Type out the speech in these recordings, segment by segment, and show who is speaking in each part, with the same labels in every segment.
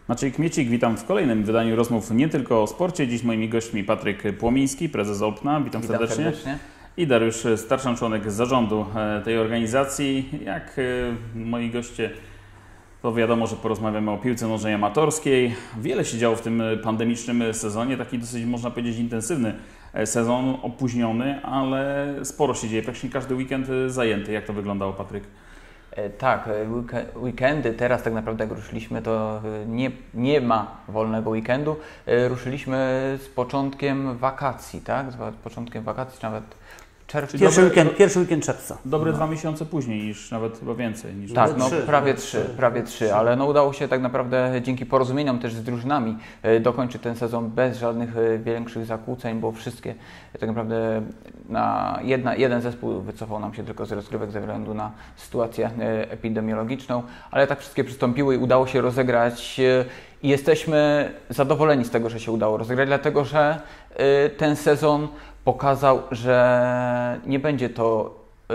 Speaker 1: Maciej Kmiecik, witam w kolejnym wydaniu rozmów nie tylko o sporcie. Dziś moimi gośćmi Patryk Płomiński, prezes Olpna. Witam serdecznie. I Dariusz Starszan, członek zarządu tej organizacji. Jak moi goście, to wiadomo, że porozmawiamy o piłce nożnej amatorskiej. Wiele się działo w tym pandemicznym sezonie, taki dosyć, można powiedzieć, intensywny sezon, opóźniony, ale sporo się dzieje, praktycznie każdy weekend zajęty. Jak to wyglądało, Patryk?
Speaker 2: Tak, weekendy, teraz tak naprawdę jak ruszyliśmy, to nie ma wolnego weekendu. Ruszyliśmy z początkiem wakacji, tak? Z początkiem wakacji, czy nawet czerwca.
Speaker 3: Pierwszy weekend czerwca.
Speaker 1: Dobre 2 miesiące później, niż nawet chyba więcej. Niż
Speaker 2: tak, no, prawie trzy, ale no, udało się tak naprawdę dzięki porozumieniom też z drużynami dokończyć ten sezon bez żadnych większych zakłóceń, bo wszystkie tak naprawdę jeden zespół wycofał nam się tylko z rozgrywek ze względu na sytuację epidemiologiczną, ale tak wszystkie przystąpiły i udało się rozegrać i jesteśmy zadowoleni z tego, że się udało rozegrać, dlatego że ten sezon pokazał, że nie będzie to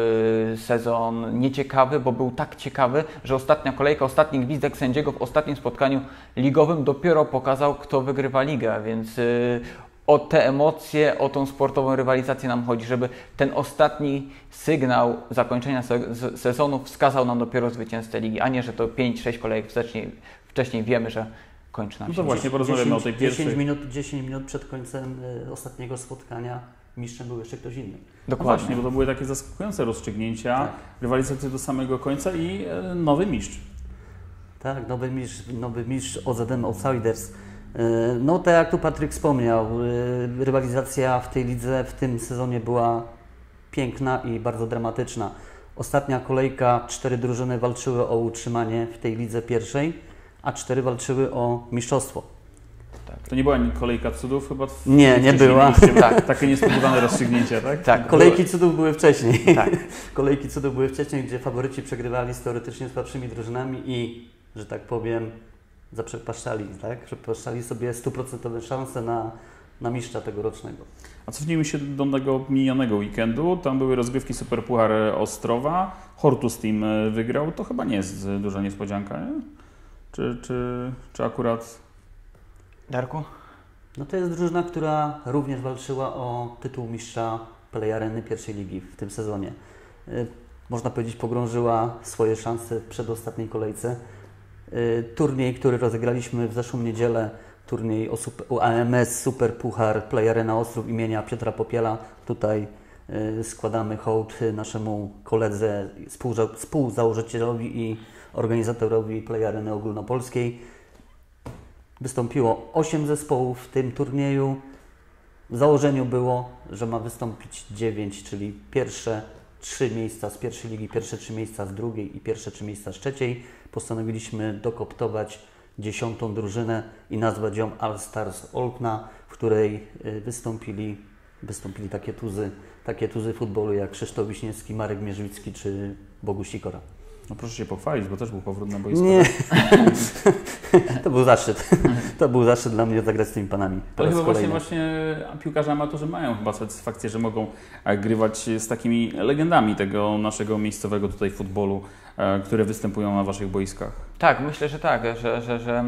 Speaker 2: sezon nieciekawy, bo był tak ciekawy, że ostatnia kolejka, ostatni gwizdek sędziego w ostatnim spotkaniu ligowym dopiero pokazał, kto wygrywa ligę, więc o te emocje, o tą sportową rywalizację nam chodzi, żeby ten ostatni sygnał zakończenia sezonu wskazał nam dopiero zwycięzcę ligi, a nie, że to 5-6 kolejek wcześniej wiemy, że kończy nam się.
Speaker 1: No to właśnie porozmawiamy o tej pierwszej.
Speaker 3: 10 minut przed końcem ostatniego spotkania mistrzem był jeszcze ktoś inny.
Speaker 1: Dokładnie, no właśnie, bo to były takie zaskakujące rozstrzygnięcia, tak. Rywalizacja do samego końca i nowy mistrz.
Speaker 3: Tak, nowy mistrz OZM Outsiders. No tak jak tu Patryk wspomniał, rywalizacja w tej lidze w tym sezonie była piękna i bardzo dramatyczna. Ostatnia kolejka, 4 drużyny walczyły o utrzymanie w tej lidze pierwszej, a 4 walczyły o mistrzostwo.
Speaker 1: Tak. To nie była kolejka cudów chyba?
Speaker 3: Nie była.
Speaker 1: Tak. Takie niespodziewane rozstrzygnięcia, tak?
Speaker 3: Tak, kolejki cudów były wcześniej. Tak. Kolejki cudów były wcześniej, gdzie faworyci przegrywali z teoretycznie słabszymi drużynami i, że tak powiem, zaprzepaszczali, tak? Przepaszczali sobie 100% szanse na mistrza tegorocznego.
Speaker 1: A cofnijmy się do tego minionego weekendu. Tam były rozgrywki Superpuchar Ostrowa. Hortus Team wygrał. To chyba nie jest duża niespodzianka, nie? Czy akurat...
Speaker 2: Darku?
Speaker 3: No to jest drużyna, która również walczyła o tytuł mistrza Play Areny pierwszej ligi w tym sezonie. Można powiedzieć, pogrążyła swoje szanse w przedostatniej kolejce. Turniej, który rozegraliśmy w zeszłą niedzielę, turniej o AMS Super Puchar Play Arena Ostrów imienia Piotra Popiela. Tutaj składamy hołd naszemu koledze, współzałożycielowi i organizatorowi Play Areny Ogólnopolskiej. Wystąpiło 8 zespołów w tym turnieju. W założeniu było, że ma wystąpić 9, czyli pierwsze 3 miejsca z pierwszej ligi, pierwsze 3 miejsca z drugiej i pierwsze 3 miejsca z trzeciej. Postanowiliśmy dokoptować 10. drużynę i nazwać ją All Stars Olpna, w której wystąpili takie tuzy futbolu jak Krzysztof Wiśniewski, Marek Mierzwicki czy Boguś Sikora.
Speaker 1: No proszę się pochwalić, bo też był powrót na boisko.
Speaker 3: Nie, to był zaszczyt. To był zaszczyt dla mnie zagrać z tymi panami.
Speaker 1: Ale chyba właśnie piłkarze amatorzy mają chyba satysfakcję, że mogą grywać z takimi legendami tego naszego miejscowego tutaj futbolu, które występują na waszych boiskach.
Speaker 2: Tak, myślę, że tak, że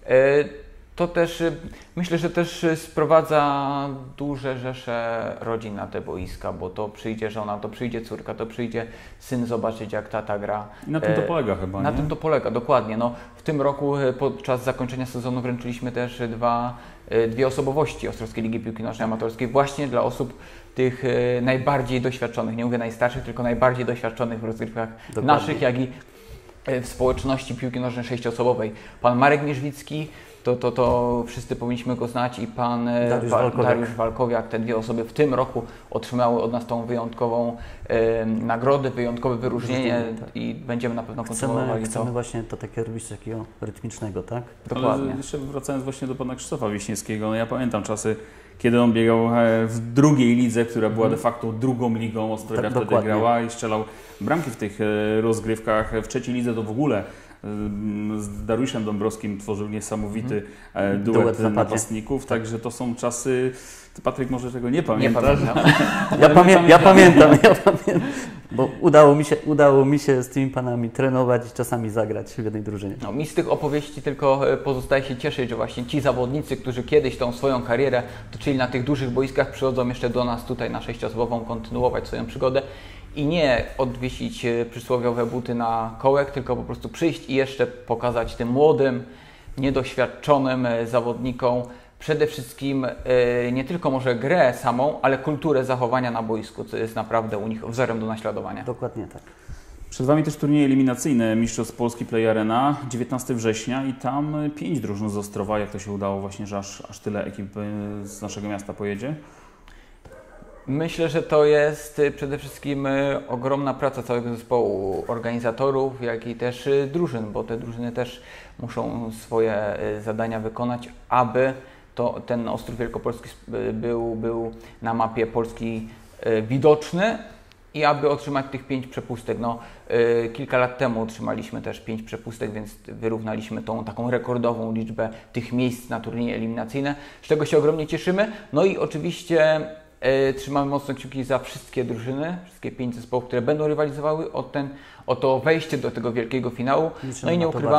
Speaker 2: to też, myślę, że też sprowadza duże rzesze rodzin na te boiska, bo to przyjdzie żona, to przyjdzie córka, to przyjdzie syn zobaczyć, jak tata gra.
Speaker 1: I na tym to polega chyba,
Speaker 2: Na
Speaker 1: nie?
Speaker 2: tym to polega, dokładnie. No, w tym roku podczas zakończenia sezonu wręczyliśmy też dwie osobowości Ostrowskiej Ligi Piłki Nożnej Amatorskiej właśnie dla osób tych najbardziej doświadczonych, nie mówię najstarszych, tylko najbardziej doświadczonych w rozgrywkach naszych, jak i w społeczności piłki nożnej 6-osobowej. Pan Marek Mierzwicki, to wszyscy powinniśmy go znać i pan Dariusz Walkowiak. Te 2 osoby w tym roku otrzymały od nas tą wyjątkową nagrodę, wyjątkowe wyróżnienie i będziemy na pewno kontynuowali to.
Speaker 3: Chcemy właśnie to takie robić takiego rytmicznego, tak?
Speaker 1: Dokładnie. Ale jeszcze wracając właśnie do pana Krzysztofa Wiśniewskiego, no ja pamiętam czasy, kiedy on biegał w drugiej lidze, która była de facto drugą ligą, Ostrowia wtedy grała i strzelał bramki w tych rozgrywkach. W trzeciej lidze to w ogóle z Dariuszem Dąbrowskim tworzył niesamowity duet napastników, także to są czasy... Ty, Patryk, może tego nie pamiętasz?
Speaker 3: Ja pamiętam. bo udało mi się z tymi panami trenować i czasami zagrać w jednej drużynie.
Speaker 2: No, mi z tych opowieści tylko pozostaje się cieszyć, że właśnie ci zawodnicy, którzy kiedyś tą swoją karierę toczyli na tych dużych boiskach, przychodzą jeszcze do nas tutaj na 6-osobową kontynuować swoją przygodę i nie odwiesić przysłowiowe buty na kołek, tylko po prostu przyjść i jeszcze pokazać tym młodym, niedoświadczonym zawodnikom przede wszystkim nie tylko może grę samą, ale kulturę zachowania na boisku, co jest naprawdę u nich wzorem do naśladowania.
Speaker 3: Dokładnie tak.
Speaker 1: Przed Wami też turnieje eliminacyjne Mistrzostw Polski Play Arena, 19 września i tam 5 drużyn z Ostrowa. Jak to się udało właśnie, że aż tyle ekip z naszego miasta pojedzie?
Speaker 2: Myślę, że to jest przede wszystkim ogromna praca całego zespołu organizatorów, jak i też drużyn, bo te drużyny też muszą swoje zadania wykonać, aby ten Ostrów Wielkopolski był na mapie Polski widoczny i aby otrzymać tych 5 przepustek. No, kilka lat temu otrzymaliśmy też 5 przepustek, więc wyrównaliśmy tą taką rekordową liczbę tych miejsc na turnieje eliminacyjne, z czego się ogromnie cieszymy. No i oczywiście trzymamy mocno kciuki za wszystkie drużyny, wszystkie 5 zespołów, które będą rywalizowały o to wejście do tego wielkiego finału. No i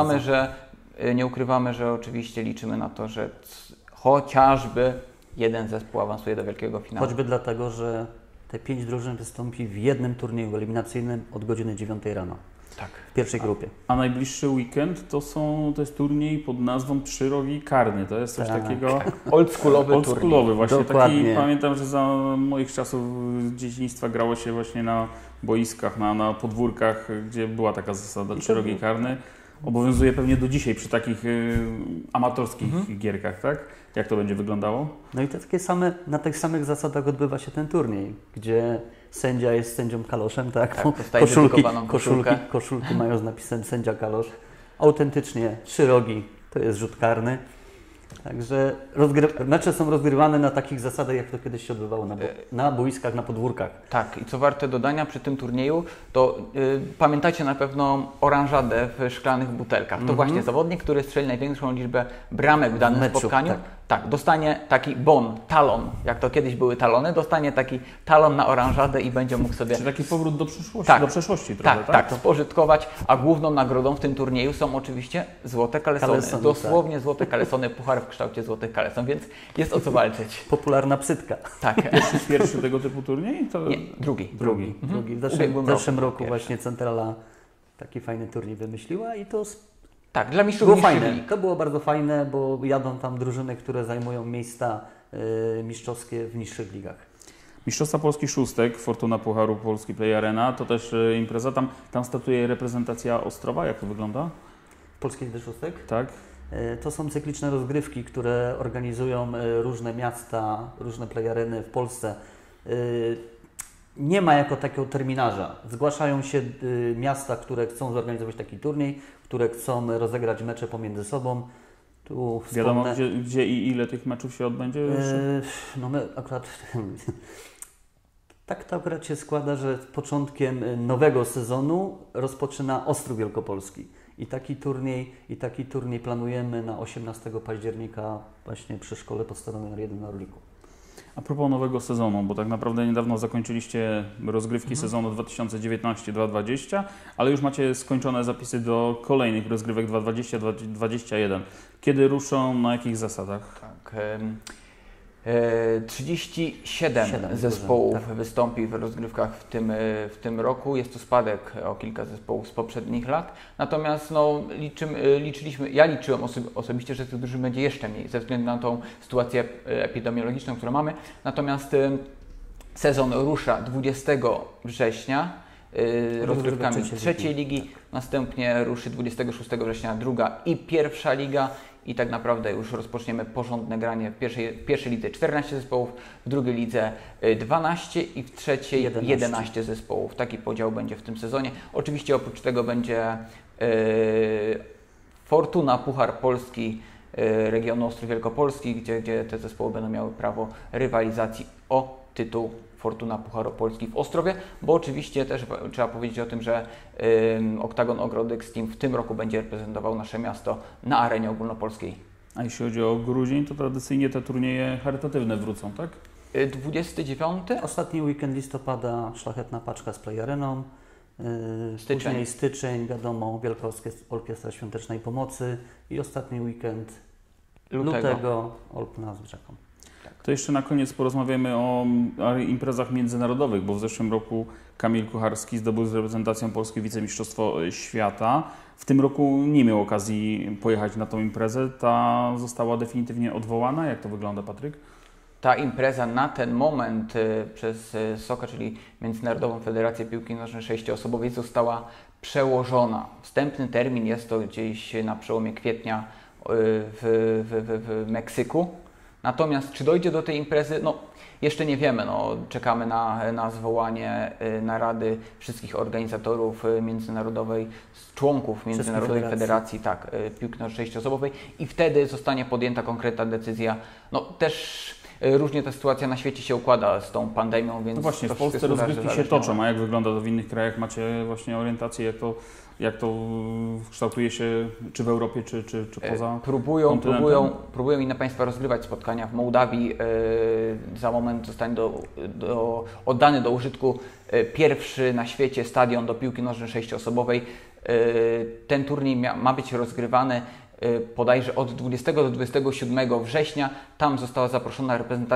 Speaker 2: nie ukrywamy, że oczywiście liczymy na to, że chociażby jeden zespół awansuje do wielkiego finału.
Speaker 3: Choćby dlatego, że te 5 drużyn wystąpi w jednym turnieju eliminacyjnym od godziny 9 rano.
Speaker 2: Tak.
Speaker 3: W pierwszej grupie.
Speaker 1: A najbliższy weekend to jest turniej pod nazwą Trzy Rogi Karny. To jest coś takiego...
Speaker 2: Oldschoolowy turniej.
Speaker 1: Właśnie
Speaker 3: Dokładnie.
Speaker 1: taki, pamiętam, że za moich czasów dzieciństwa grało się właśnie na boiskach, na podwórkach, gdzie była taka zasada Trzy Rogi Karny. Obowiązuje pewnie do dzisiaj przy takich amatorskich gierkach, tak? Jak to będzie wyglądało?
Speaker 3: No i na tych samych zasadach odbywa się ten turniej, gdzie sędzia jest sędzią kaloszem, tak? Koszulki mają z napisem sędzia kalosz. Autentycznie 3 rogi to jest rzut karny. Także mecze są rozgrywane na takich zasadach, jak to kiedyś się odbywało na boiskach, na podwórkach.
Speaker 2: Tak, i co warte dodania przy tym turnieju, to pamiętacie na pewno oranżadę w szklanych butelkach. To właśnie zawodnik, który strzeli największą liczbę bramek w danym spotkaniu, tak, dostanie taki talon, jak to kiedyś były talony, dostanie taki talon na oranżadę i będzie mógł sobie...
Speaker 1: Czyli taki powrót do przyszłości, do przeszłości trochę, tak?
Speaker 2: Tak, spożytkować, a główną nagrodą w tym turnieju są oczywiście złote kalesony. Dosłownie złote kalesony, puchar w kształcie złotych kaleson, więc jest o co walczyć.
Speaker 3: Popularna psytka.
Speaker 2: Tak.
Speaker 1: Pierwszy tego typu turniej?
Speaker 2: Nie, drugi.
Speaker 3: W zeszłym roku właśnie Centrala taki fajny turniej wymyśliła i to
Speaker 2: tak, dla mistrzów
Speaker 3: było fajne. To było bardzo fajne, bo jadą tam drużyny, które zajmują miejsca mistrzowskie w niższych ligach.
Speaker 1: Mistrzostwa Polski Szóstek, Fortuna Pucharu Polski Play Arena, to też impreza. Tam startuje reprezentacja Ostrowa. Jak to wygląda?
Speaker 3: Polskiej Lidze Szóstek?
Speaker 1: Tak.
Speaker 3: To są cykliczne rozgrywki, które organizują różne miasta, różne play areny w Polsce. Nie ma jako takiego terminarza. Zgłaszają się miasta, które chcą zorganizować taki turniej, które chcą rozegrać mecze pomiędzy sobą. Tu
Speaker 1: wiadomo, gdzie i ile tych meczów się odbędzie?
Speaker 3: No my akurat... Tak to akurat się składa, że początkiem nowego sezonu rozpoczyna Ostrów Wielkopolski. I taki turniej planujemy na 18 października właśnie przy Szkole Podstawowej nr 1 na Orliku.
Speaker 1: A propos nowego sezonu, bo tak naprawdę niedawno zakończyliście rozgrywki sezonu 2019-2020, ale już macie skończone zapisy do kolejnych rozgrywek 2020-2021. Kiedy ruszą, na jakich zasadach?
Speaker 2: Tak, 37 zespołów wystąpi w rozgrywkach w tym roku. Jest to spadek o kilka zespołów z poprzednich lat. Natomiast ja liczyłem osobiście, że tych drużyn będzie jeszcze mniej ze względu na tą sytuację epidemiologiczną, którą mamy. Natomiast sezon rusza 20 września rozgrywkami trzeciej ligi. Następnie ruszy 26 września druga i pierwsza liga. I tak naprawdę już rozpoczniemy porządne granie w pierwszej lidze 14 zespołów, w drugiej lidze 12 i w trzeciej 11 zespołów. Taki podział będzie w tym sezonie. Oczywiście oprócz tego będzie Fortuna Puchar Polski regionu Ostrów Wielkopolski, gdzie te zespoły będą miały prawo rywalizacji o tytuł Fortuna Pucharu Polski w Ostrowie, bo oczywiście też trzeba powiedzieć o tym, że Oktagon Ogrodek Team w tym roku będzie reprezentował nasze miasto na arenie ogólnopolskiej.
Speaker 1: A jeśli chodzi o grudzień, to tradycyjnie te turnieje charytatywne wrócą, tak?
Speaker 2: 29?
Speaker 3: Ostatni weekend listopada Szlachetna Paczka z Play Areną. Później styczeń, wiadomo, Wielka Orkiestra Świątecznej Pomocy i ostatni weekend lutego Olpna z Brzegą.
Speaker 1: To jeszcze na koniec porozmawiamy o imprezach międzynarodowych, bo w zeszłym roku Kamil Kucharski zdobył z reprezentacją Polski wicemistrzostwo świata. W tym roku nie miał okazji pojechać na tą imprezę. Ta została definitywnie odwołana. Jak to wygląda, Patryk?
Speaker 2: Ta impreza na ten moment przez SOCA, czyli Międzynarodową Federację Piłki Nożnej 6-osobowej, została przełożona. Wstępny termin jest to gdzieś na przełomie kwietnia w Meksyku. Natomiast czy dojdzie do tej imprezy? No, jeszcze nie wiemy. No, czekamy na zwołanie narady wszystkich organizatorów międzynarodowej, członków Międzynarodowej Federacji Piłki Nożnej 6-osobowej i wtedy zostanie podjęta konkretna decyzja. No, też różnie ta sytuacja na świecie się układa z tą pandemią, więc...
Speaker 1: No właśnie, w Polsce rozgrywki się toczą, a jak wygląda to w innych krajach? Macie właśnie orientację, jak to kształtuje się, czy w Europie, czy poza
Speaker 2: Próbują inne państwa rozgrywać spotkania. W Mołdawii za moment zostanie oddany do użytku pierwszy na świecie stadion do piłki nożnej 6-osobowej. Ten turniej ma być rozgrywany bodajże od 20 do 27 września. Tam została zaproszona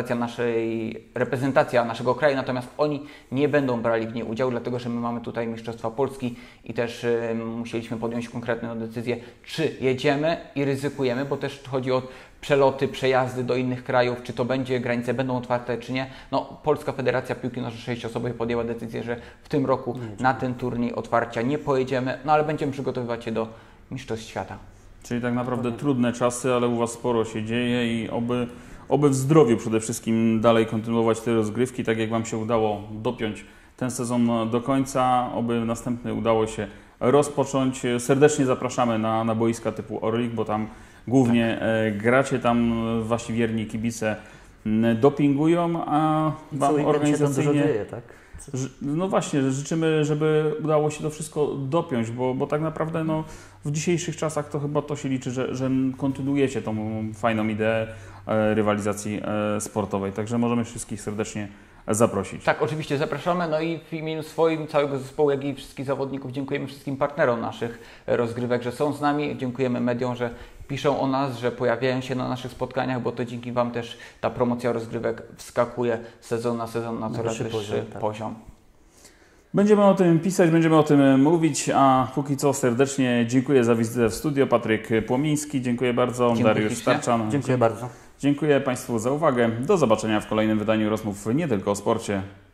Speaker 2: reprezentacja naszego kraju, natomiast oni nie będą brali w niej udziału, dlatego że my mamy tutaj Mistrzostwa Polski i też musieliśmy podjąć konkretną decyzję, czy jedziemy i ryzykujemy, bo też chodzi o przeloty, przejazdy do innych krajów, czy to będzie, granice będą otwarte, czy nie. No, Polska Federacja Piłki Nożnej 6-osobowej podjęła decyzję, że w tym roku na ten turniej otwarcia nie pojedziemy, no ale będziemy przygotowywać się do Mistrzostw Świata.
Speaker 1: Czyli tak naprawdę trudne czasy, ale u Was sporo się dzieje i oby w zdrowiu przede wszystkim dalej kontynuować te rozgrywki, tak jak Wam się udało dopiąć ten sezon do końca, oby następny udało się rozpocząć. Serdecznie zapraszamy na boiska typu Orlik, bo tam głównie gracie, tam Wasi wierni kibice dopingują, a Wam organizacyjnie...
Speaker 3: Dużo dzieje, tak?
Speaker 1: No właśnie, życzymy, żeby udało się to wszystko dopiąć, bo tak naprawdę no, w dzisiejszych czasach to chyba to się liczy, że kontynuujecie tą fajną ideę rywalizacji sportowej. Także możemy wszystkich serdecznie zaprosić.
Speaker 2: Tak, oczywiście zapraszamy. No i w imieniu swoim, całego zespołu, jak i wszystkich zawodników dziękujemy wszystkim partnerom naszych rozgrywek, że są z nami. Dziękujemy mediom, że piszą o nas, że pojawiają się na naszych spotkaniach, bo to dzięki Wam też ta promocja rozgrywek wskakuje sezon na coraz wyższy poziom.
Speaker 1: Będziemy o tym pisać, będziemy o tym mówić, a póki co serdecznie dziękuję za wizytę w studio. Patryk Płomiński, dziękuję bardzo. Dariusz Starczan.
Speaker 3: Dziękuję bardzo.
Speaker 1: Dziękuję Państwu za uwagę. Do zobaczenia w kolejnym wydaniu rozmów nie tylko o sporcie.